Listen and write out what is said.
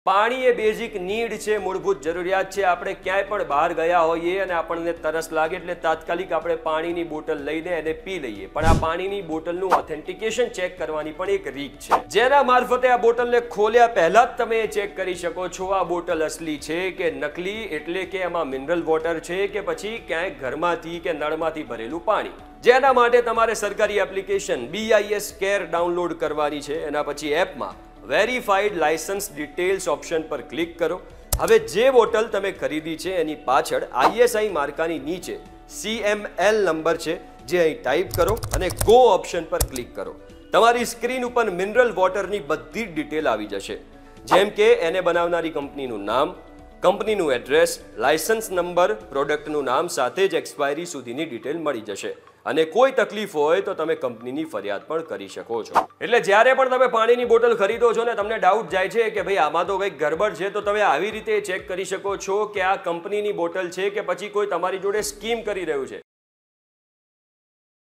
પાણી એ basic need છે, મૂળભૂત જરૂરિયાત છે। આપણે ક્યાંય પણ બહાર ગયા હોઈએ અને આપણને તરસ લાગે એટલે તાત્કાલિક આપણે પાણીની બોટલ લઈને એને પી લઈએ, પણ આ પાણીની બોટલનું ઓથેન્ટિકેશન ચેક કરવાની પણ એક રીત છે, જેના મારફતે આ બોટલને ખોલ્યા પહેલા જ તમે ચેક કરી શકો છો આ બોટલ અસલી છે કે નકલી, એટલે કે એમાં મિનરલ વોટર છે કે પછી ક્યાંય ઘરમાંથી કે નળમાંથી ભરેલું પાણી। જેના માટે તમારે સરકારી એપ્લિકેશન BIS કેર ડાઉનલોડ કરવાની છે। એના પછી એપમાં વેરીફાઈડ લાયસન્સ ડિટેલ્સ ઓપ્શન પર ક્લિક કરો। હવે જે બોટલ તમે ખરીદી છે એની પાછળ ISI માર્કાની નીચે CML નંબર છે, જે અહીં ટાઈપ કરો અને ગો ઓપ્શન પર ક્લિક કરો। તમારી સ્ક્રીન ઉપર મિનરલ વોટરની બધી જ ડિટેલ આવી જશે, જેમ કે એને બનાવનારી કંપનીનું નામ, કંપનીનું એડ્રેસ, લાયસન્સ નંબર, પ્રોડક્ટનું નામ સાથે જ એક્સપાયરી સુધીની ડિટેલ મળી જશે। અને કોઈ તકલીફ હોય તો તમે કંપનીની ફરિયાદ પણ કરી શકો છો। એટલે જ્યારે પણ તમે પાણીની બોટલ ખરીદો છો ને તમને ડાઉટ જાય છે કે ભાઈ આમાં તો કંઈક ગડબડ છે, તો તમે આવી રીતે ચેક કરી શકો છો કે આ કંપનીની બોટલ છે કે પછી કોઈ તમારી જોડે સ્કીમ કરી રહ્યું છે।